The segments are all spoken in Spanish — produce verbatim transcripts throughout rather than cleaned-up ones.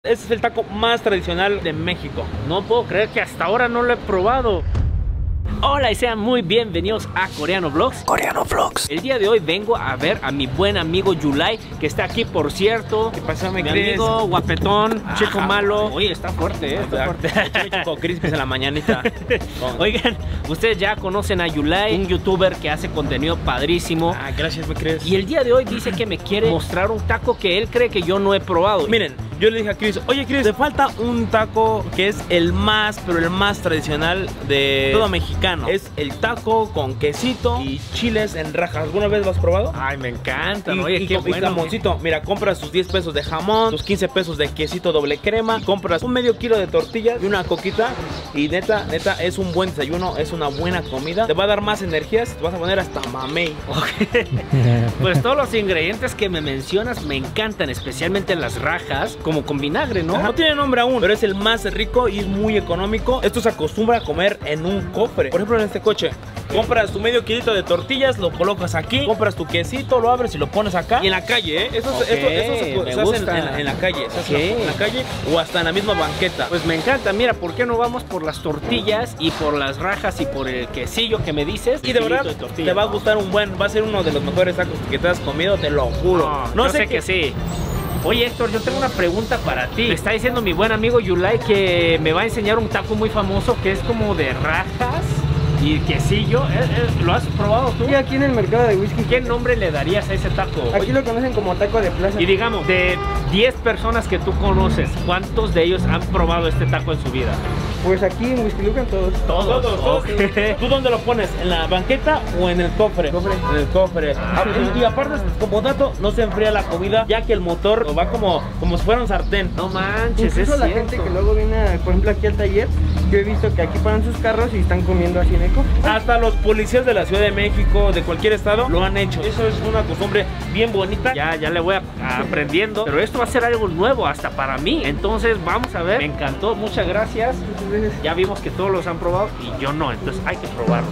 Este es el taco más tradicional de México. No puedo creer que hasta ahora no lo he probado. Hola y sean muy bienvenidos a Coreano Vlogs. Coreano Vlogs. El día de hoy vengo a ver a mi buen amigo Yulai, que está aquí, por cierto. ¿Qué pasó, mi Mi Chris? amigo guapetón, Ajá. chico malo. Oye, está fuerte, eh, está fuerte. Chico Crispis en la mañanita. Oigan, ustedes ya conocen a Yulai, un youtuber que hace contenido padrísimo. Ah, gracias, mi Chris. Y el día de hoy dice que me quiere mostrar un taco que él cree que yo no he probado. Miren, yo le dije a Chris, oye Chris, te falta un taco que es el más, pero el más tradicional de todo mexicano. Es el taco con quesito y chiles en rajas. ¿Alguna vez lo has probado? Ay, me encanta, Y, ¿no? Oye, y qué con- y bueno. jamoncito. Mira, compras tus diez pesos de jamón, tus quince pesos de quesito doble crema, compras un medio kilo de tortillas y una coquita. Y neta, neta, es un buen desayuno, es una buena comida. Te va a dar más energías, te vas a poner hasta mamey. Ok. Pues todos los ingredientes que me mencionas me encantan, especialmente las rajas, como con vinagre, ¿no? Ajá, no tiene nombre aún, pero es el más rico y es muy económico. Esto se acostumbra a comer en un cofre. Por ejemplo, en este coche, compras tu medio kilito de tortillas, lo colocas aquí, compras tu quesito, lo abres y lo pones acá. Y en la calle, ¿eh? Eso, Ok, esto, eso se, me se hace en, gusta. en- en la calle, se hace Ok. en la calle o hasta en la misma banqueta. Pues me encanta, mira, ¿por qué no vamos por las tortillas y por las rajas y por el quesillo que me dices? Y de verdad, Kilito tortilla, te va a ¿no? gustar un buen, va a ser uno de los mejores tacos que te has comido, te lo juro. No, yo sé que sí. Oye, Héctor, yo tengo una pregunta para ti. Me está diciendo mi buen amigo Yulai que me va a enseñar un taco muy famoso que es como de rajas y quesillo. ¿Eh, eh, ¿Lo has probado tú? Sí, aquí en el mercado de whisky. ¿Qué nombre le darías a ese taco? Aquí lo conocen como taco de plaza. Y digamos, de diez personas que tú conoces, ¿cuántos de ellos han probado este taco en su vida? Pues aquí en Whisky Lucan todos. Todos. Todos, todos. Ok. ¿Tú dónde lo pones? ¿En la banqueta o en el cofre? Cofre. En el cofre. Ah, y, y aparte, como dato, no se enfría la comida, ya que el motor va como, como si fuera un sartén. No manches, Incluso es la cierto. gente que luego viene, a- por ejemplo, aquí al taller, yo he visto que aquí paran sus carros y están comiendo así en el cofre. Hasta los policías de la Ciudad de México, de cualquier estado, lo han hecho. Eso es una costumbre bien bonita. Ya, ya le voy a- a aprendiendo. Pero esto va a ser algo nuevo hasta para mí. Entonces vamos a ver. Me encantó, muchas gracias. Muchas veces. Ya vimos que todos los han probado y yo no, entonces hay que probarlo.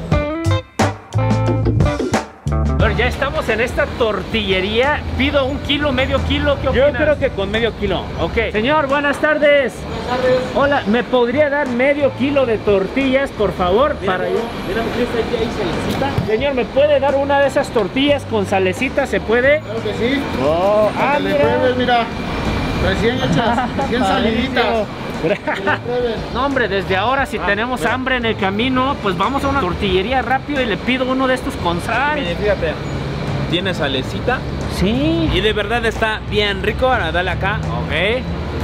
Bueno, ya estamos en esta tortillería. Pido un kilo, medio kilo, ¿qué Yo opinas? creo que con medio kilo. Ok. Señor, buenas tardes. Buenas tardes. Hola, ¿me podría dar medio kilo de tortillas, por favor? para yo. Mira, Chris, aquí hay salecita. Señor, ¿me puede dar una de esas tortillas con salecita? ¿Se puede? Claro que sí. Oh, Para ah, que le mira. pruebes, mira. Recién hechas, recién saliditas. Que le pruebes. No, hombre, desde ahora si Ah, tenemos mira. hambre en el camino, pues vamos a una tortillería rápido y le pido uno de estos con sal. Mire, fíjate. Tiene salecita Sí. y de verdad está bien rico. Ahora dale acá. Ok.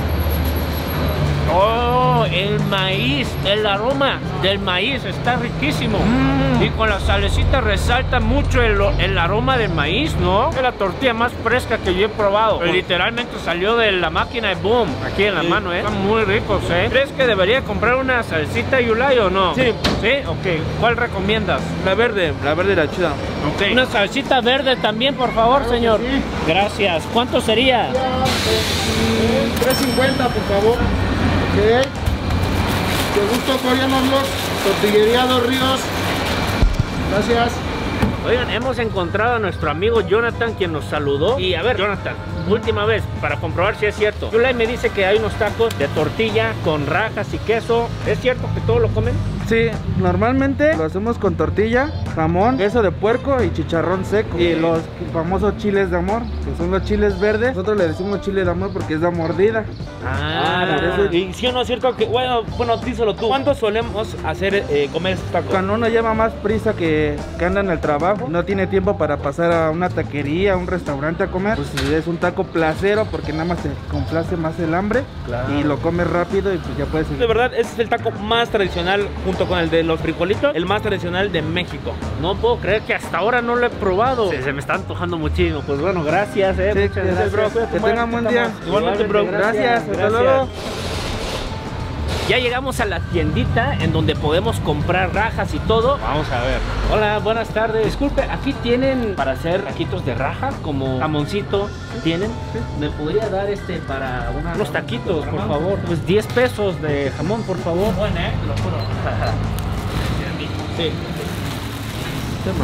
Oh, el maíz, el aroma del maíz está riquísimo. Y con la salecita resalta mucho el, el aroma del maíz, ¿no? Es la tortilla más fresca que yo he probado. Literalmente salió de la máquina de boom, aquí en la Sí. mano, ¿eh? Están muy ricos, ¿eh? ¿Crees que debería comprar una salsita Yulai o no? Sí. ¿Sí? Ok. ¿Cuál recomiendas? La verde, la verde la chida. Ok. Una salsita verde también, por favor, Claro que señor. sí. Gracias. ¿Cuánto sería? tres cincuenta, por favor. Ok. Te gusto Coreano Vlogs, Tortillería Dos Ríos. Gracias. Oigan, hemos encontrado a nuestro amigo Jonathan, quien nos saludó. Y a ver, Jonathan, última vez, para comprobar si es cierto. Yulai me dice que hay unos tacos de tortilla con rajas y queso. ¿Es cierto que todos lo comen? Sí, normalmente lo hacemos con tortilla, jamón, queso de puerco y chicharrón seco. Y los famosos chiles de amor, que son los chiles verdes. Nosotros le decimos chile de amor porque es de mordida. Ah, Ah, por eso. Y sí o no es cierto que, bueno, bueno, díselo tú. ¿Cuándo solemos hacer, eh, comer estos tacos? Cuando uno lleva más prisa que, que anda en el trabajo, no tiene tiempo para pasar a una taquería, a un restaurante a comer, pues es un taco placero porque nada más te complace más el hambre. Claro. Y lo comes rápido y pues ya puedes De seguir. verdad, ese es el taco más tradicional, junto con el de los frijolitos, el más tradicional de México. No puedo creer que hasta ahora no lo he probado. Se, se me está antojando muchísimo. Pues bueno, gracias, eh. Sí, Muchas que- gracias, bro. que tengan buen día. Igualmente, bro. Gracias, hasta luego. Ya llegamos a la tiendita en donde podemos comprar rajas y todo. Vamos a ver. Hola, buenas tardes. Disculpe, aquí tienen para hacer taquitos de raja, como jamoncito. ¿Tienen? ¿Me podría dar este para una- unos taquitos, por favor? Pues diez pesos de jamón, por favor. Bueno, eh, te lo juro. Sí.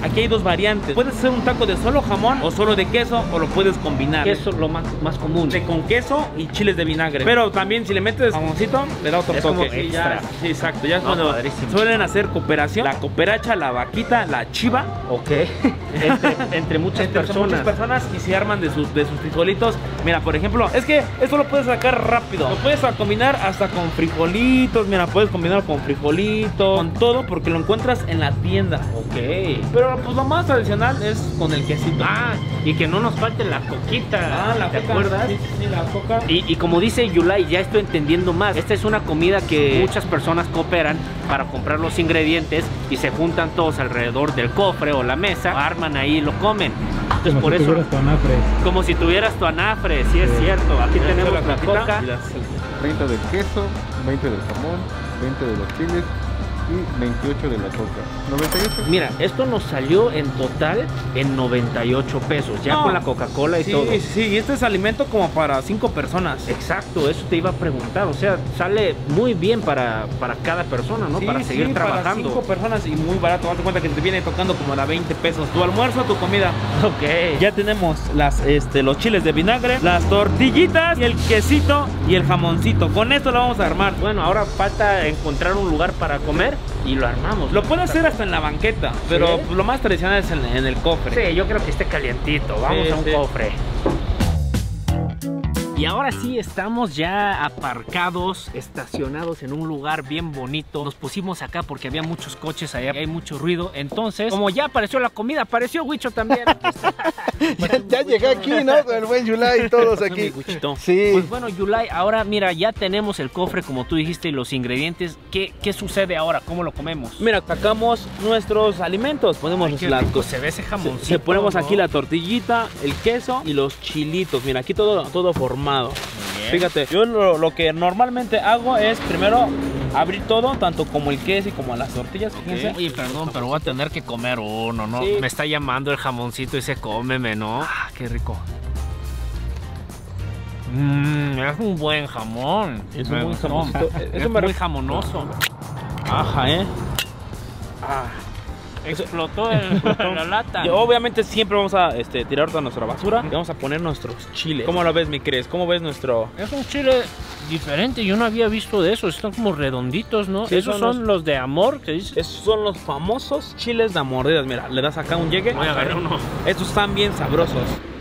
aquí hay dos variantes. Puedes hacer un taco de solo jamón o solo de queso, o lo puedes combinar. Eso es lo más, más común. De con queso y chiles de vinagre. Pero también si le metes jamoncito, le da otro Es toque. como Sí, extra. ya, sí, exacto. Ya es No, cuando padrísimo. suelen hacer cooperación. La cooperacha, la vaquita, la chiva. Ok. entre, entre muchas Entre personas. muchas personas y se arman de sus, de sus frijolitos. Mira, por ejemplo, es que esto lo puedes sacar rápido. Lo puedes combinar hasta con frijolitos. Mira, puedes combinar con frijolitos, con todo, porque lo encuentras en la tienda. Ok. Pero pues lo más tradicional es con el quesito. Ah, y que no nos falte la coquita. Ah, la ¿Te coca. acuerdas? Sí, sí, sí, la coca. Y, y como dice Yulai, ya estoy entendiendo más. Esta es una comida que muchas personas cooperan para comprar los ingredientes y se juntan todos alrededor del cofre o la mesa, arman ahí y lo comen. Entonces Como por si eso, tuvieras tu anafre. como si tuvieras tu anafre, sí es cierto. Aquí Mira, tenemos esta la es coquita coca. y las- treinta del queso, veinte del jamón, veinte de los chiles y veintiocho de la coca. noventa y ocho. Mira, esto nos salió en total en noventa y ocho pesos, ya No. con la Coca-Cola y Sí, todo. sí, sí, y este es alimento como para cinco personas. Exacto, eso te iba a preguntar. O sea, sale muy bien para, para cada persona, ¿no? Sí, para seguir sí, para trabajando. cinco personas y muy barato. Date cuenta que te viene tocando como a veinte pesos. Tu almuerzo, tu comida. Ok. Ya tenemos las, este, los chiles de vinagre, las tortillitas y el quesito y el jamoncito. Con esto lo vamos a armar. Bueno, ahora falta encontrar un lugar para comer y lo armamos. Lo puedes hacer hasta en la banqueta, pero ¿Sí? lo más tradicional es en, en el cofre. Sí, yo creo que esté calientito. Vamos Sí, a un sí. cofre. Y ahora sí estamos ya aparcados, estacionados en un lugar bien bonito. Nos pusimos acá porque había muchos coches allá, hay mucho ruido. Entonces, como ya apareció la comida, apareció Huicho también. Ya, ya llegué aquí, ¿no? Con el buen Yulai y todos Mi aquí. Huichito. Sí. Pues bueno, Yulai, ahora mira, ya tenemos el cofre como tú dijiste y los ingredientes. ¿Qué, qué sucede ahora? ¿Cómo lo comemos? Mira, sacamos nuestros alimentos. Ponemos Ay, qué las rico cosas. se ve ese jamoncito. Se, se ponemos ¿no? aquí la tortillita, el queso y los chilitos. Mira, aquí todo, todo formado. Bien. Fíjate, yo lo, lo que normalmente hago es primero abrir todo, tanto como el queso y como las tortillas. Fíjense. Oye, perdón, pero voy a tener que comer uno, ¿no? Sí. Me está llamando el jamoncito y se cómeme, ¿no? Ah, qué rico. Mmm, es un buen jamón. Es Me un buen gustó. jamoncito. Es Eso me muy re- jamonoso. Ajá, eh. Ah, explotó el- la lata. Y obviamente siempre vamos a este, tirar toda nuestra basura y vamos a poner nuestros chiles. ¿Cómo lo ves, mi Cres? ¿Cómo ves nuestro...? Es un chile diferente, yo no había visto de esos, están como redonditos, ¿no? Sí, Esos son son los de amor, ¿qué dices? Esos son los famosos chiles de mordidas. Mira, le das acá un llegue. Voy a agarrar uno. Estos están bien sabrosos.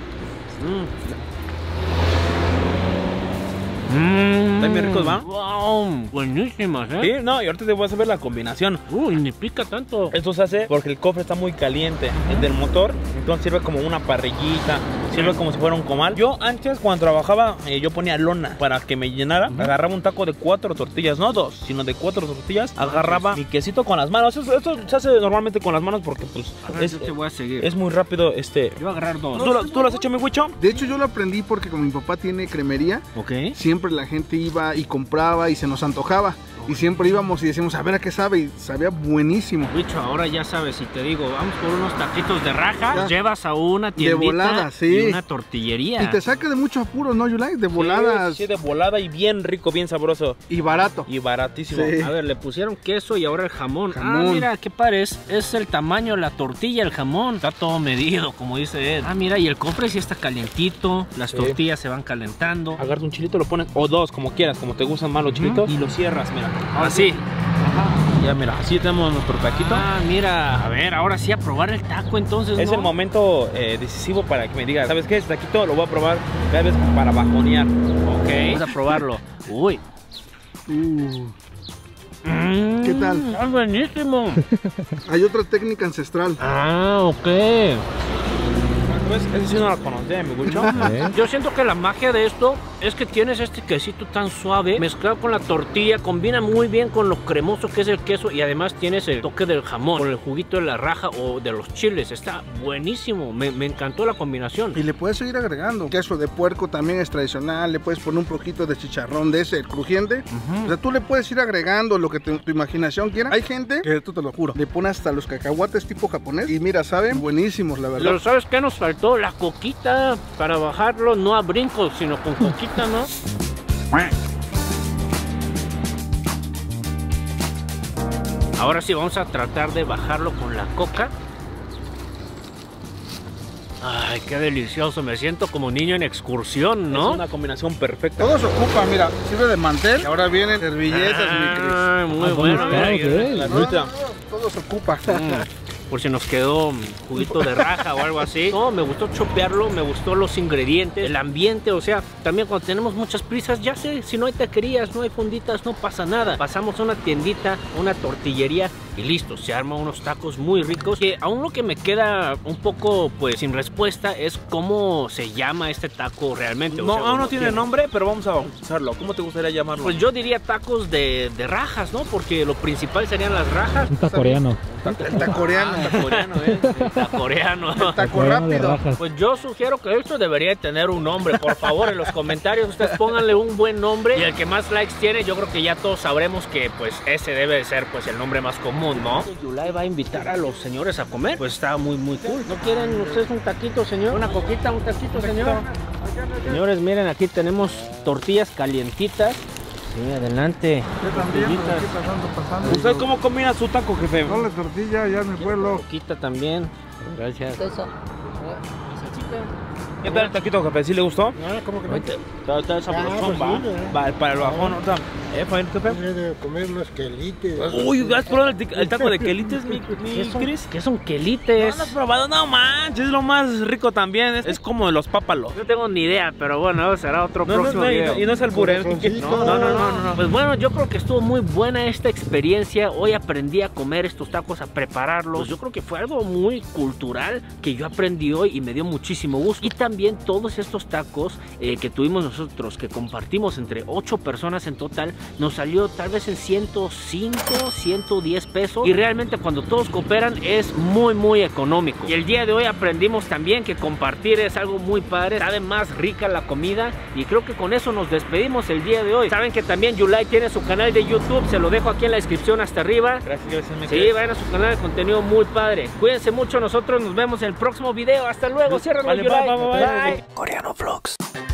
Mmm, Están bien ricos, ¿va? Wow, buenísimas, ¿eh? Sí, no, y ahorita te voy a saber la combinación. Uy, ni pica tanto. Esto se hace porque el cofre está muy caliente, el del motor, entonces sirve como una parrillita, sirve como si fuera un comal. Yo antes cuando trabajaba, eh, yo ponía lona para que me llenara, agarraba un taco de cuatro tortillas, no dos, sino de cuatro tortillas, agarraba mi quesito con las manos. Esto, esto se hace normalmente con las manos porque pues A ver, es, yo te voy a seguir. es muy rápido este... Yo voy a agarrar dos. ¿Tú, lo, ¿Tú lo has hecho, mi Huicho? De hecho, yo lo aprendí porque como mi papá tiene cremería, Ok. siempre la gente iba y compraba y se nos antojaba. Y siempre íbamos y decíamos, a ver a qué sabe. Y sabía buenísimo. Bicho, ahora ya sabes, si te digo, vamos por unos taquitos de raja, Ya. llevas a una tiendita volada, sí. y una tortillería. Y te saca de mucho apuro, ¿no, Yulai? De voladas Sí, sí, de volada y bien rico, bien sabroso y barato. y baratísimo. Sí. A ver, le pusieron queso y ahora el jamón. Ah, Jamón. mira, qué padre, es, es el tamaño de la tortilla, el jamón. Está todo medido, como dice él. Ah, mira, y el cofre sí está calientito, las Sí. tortillas se van calentando. Agarras un chilito, lo pones, o dos, como quieras, como te gustan más los chilitos, y lo cierras, mira. Así. Ya, mira, así tenemos nuestro taquito. Ah, mira, a ver, ahora sí a probar el taco entonces, Es ¿no? el momento eh, decisivo para que me digas, ¿sabes qué? Este taquito lo voy a probar cada vez para bajonear. Ok, vamos a probarlo. Uy. Uh, Mm, ¿Qué tal? Está buenísimo. hay otra técnica ancestral. Ah, ok. Pues, ese sí no lo conocía, mi Huicho. Yo siento que la magia de esto es que tienes este quesito tan suave mezclado con la tortilla, combina muy bien con lo cremoso que es el queso y además tienes el toque del jamón con el juguito de la raja o de los chiles. Está buenísimo, me, me encantó la combinación. Y le puedes seguir agregando. Queso de puerco también es tradicional. Le puedes poner un poquito de chicharrón de ese, el crujiente. O sea, tú le puedes ir agregando lo que te- tu imaginación quiera. Hay gente que, tú te lo juro, le pone hasta los cacahuates tipo japonés. Y mira, saben, buenísimos, la verdad. Pero ¿sabes qué nos faltó? La coquita para bajarlo, no a brincos, sino con coquita, ¿no? Ahora sí, vamos a tratar de bajarlo con la coca. Ay, qué delicioso. Me siento como niño en excursión, ¿no? Es una combinación perfecta. Todo se ocupa, mira, sirve de mantel. Y ahora vienen servilletas, mi Cris. Ah, muy Ah, bueno. muy Mira, claro, mira, ¿eh? la No, fruta. no, no, todo se ocupa. Mm, por si nos quedó juguito de raja o algo así. No, me gustó chopearlo, me gustó los ingredientes, el ambiente, o sea, también cuando tenemos muchas prisas, ya sé, si no hay taquerías, no hay fonditas, no pasa nada. Pasamos a una tiendita, una tortillería y listo, se arman unos tacos muy ricos. Que aún lo que me queda un poco, pues, sin respuesta es cómo se llama este taco realmente. O No, sea, aún no como tiene tiene- nombre, pero vamos a bautizarlo. ¿Cómo te gustaría llamarlo? Pues yo diría tacos de, de rajas, ¿no? Porque lo principal serían las rajas. Un tacoreano. El tacoreano. Ah, coreano, ¿eh? Taco coreano. Taco Tacoreano de rápido. rajas. Pues yo sugiero que esto debería tener un nombre. Por favor, en los comentarios ustedes pónganle un buen nombre. Y el que más likes tiene, yo creo que ya todos sabremos que pues ese debe de ser pues el nombre más común, ¿no? Yulai va a invitar a los señores a comer. Pues está muy, muy cool. ¿No quieren ustedes un taquito, señor? ¿Una coquita, un taquito, señor? Señores, miren, aquí tenemos tortillas calientitas. Sí, adelante. Yo también, por aquí pasando, pasando. ¿Usted cómo combina su taco, jefe? Son la tortilla ya en mi pueblo. Coquita también. Gracias. ¿Qué tal el taquito, jefe? ¿Sí le gustó? Ah, ¿cómo que no? Ahorita- Está, está sabrosón, pues va. sí, ¿eh? Va, para el bajón, ahorita. ¿Eh, Fabián, jefe? He de comer unos quelites. Uy, ¿has probado el, tic- el taco de quelites, mi, mi ¿Qué son, Cris? ¿Qué son ¿No quelites? lo has probado? No manches, es lo más rico también. Es, es como de los pápalos. No tengo ni idea, pero bueno, será otro No, no, próximo no, y, video. y no es el buré. Corazoncito. No, no, no, no, no. Pues bueno, yo creo que estuvo muy buena esta experiencia. Hoy aprendí a comer estos tacos, a prepararlos. Pues yo creo que fue algo muy cultural que yo aprendí hoy y me dio muchísimo gusto. Y también todos estos tacos eh, que tuvimos nosotros, que compartimos entre ocho personas en total, nos salió tal vez en ciento cinco, ciento diez pesos. Y realmente cuando todos cooperan es muy, muy económico. Y el día de hoy aprendimos también que compartir es algo muy padre. Sabe más rica la comida. Y creo que con eso nos despedimos el día de hoy. Saben que también Yulai tiene su canal de YouTube. Se lo dejo aquí en la descripción hasta arriba. Gracias, gracias, mi Sí, Cris. vayan a su canal de contenido muy padre. Cuídense mucho, nosotros nos vemos en el próximo video. Hasta luego, ciérralo, Vale, Yulai. bye, bye, bye. Bye. Coreano Vlogs.